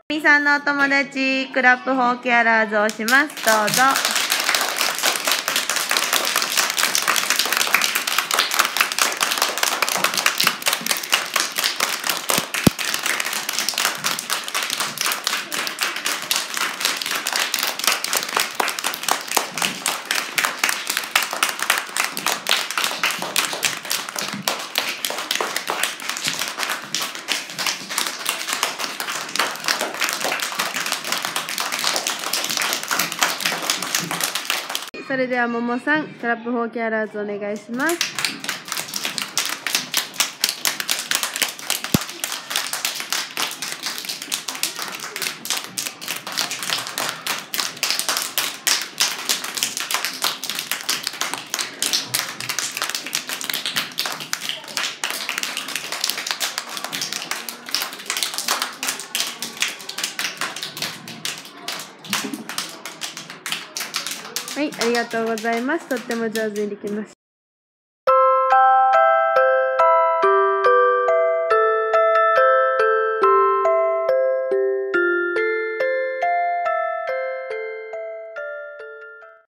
みさんのお友達、クラップフォーキャラーズをします。どうぞ。それではももさん、クラップフォーキャラーズお願いします。はい、ありがとうございます。とっても上手にできました。